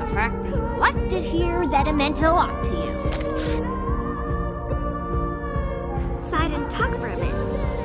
fact that you left it here that it meant a lot to you. Sighed and talk for a bit.